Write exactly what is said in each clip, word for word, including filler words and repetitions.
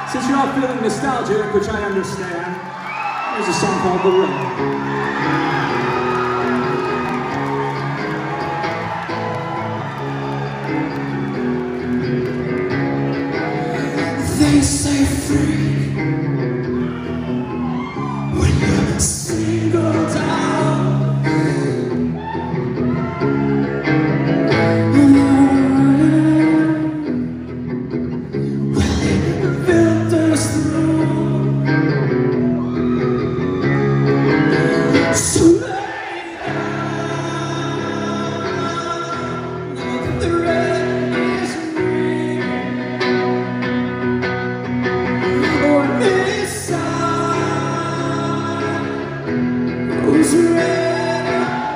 Since you're all feeling nostalgic, which I understand, there's a song called The Ring. They say free when you're singled out. Well, it filters through. So lay down, the red is real. Who's ready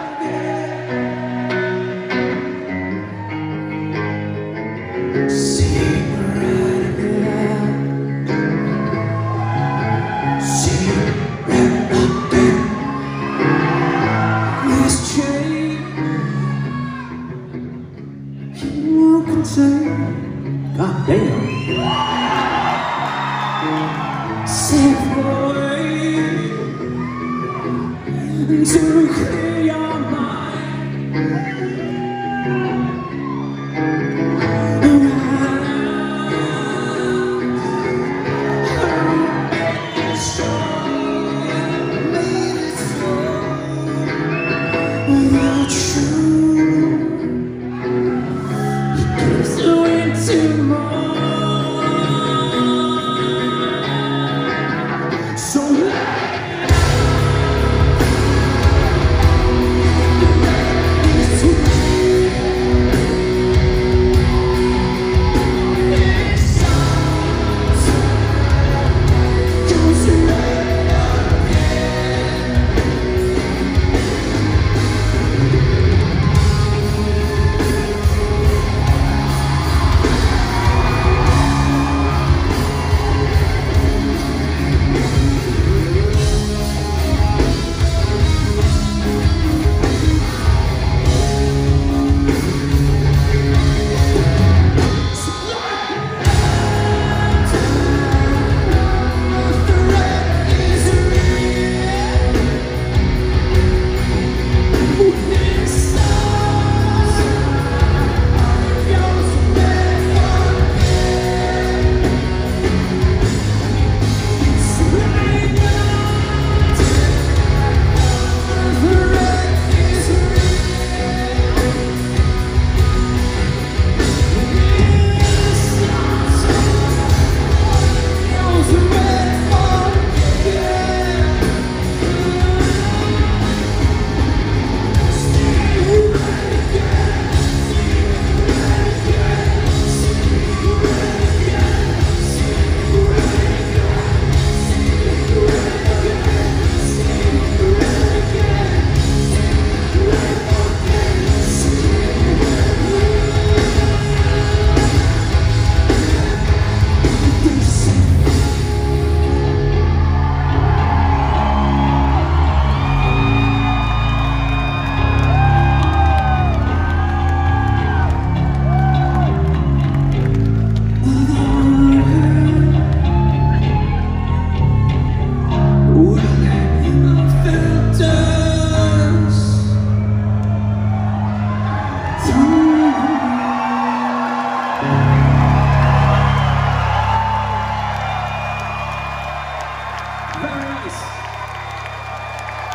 again? See red again. See red again. This chain you won't contain. God damn. Safe away to clear your mind. You're true. It gives you into more. So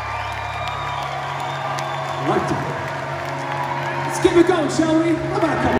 Let's keep it going, shall we? How about a couple